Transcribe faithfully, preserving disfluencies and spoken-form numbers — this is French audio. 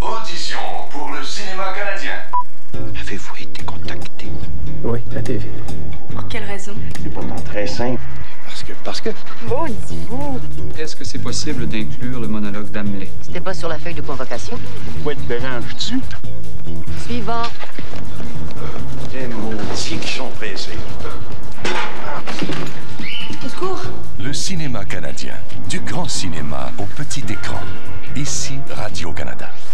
Audition pour le cinéma canadien. Avez-vous été contacté? Oui, la T V. Pour quelle raison? C'est pourtant très simple. Parce que, parce que... Maudit-vous! Est-ce que c'est possible d'inclure le monologue d'Hamlet? C'était pas sur la feuille de convocation? Quoi te dérange-tu? Suivant. Eh maudits qui sont pressés. Au secours! Le cinéma canadien. Du grand cinéma au petit écran. Ici Radio-Canada.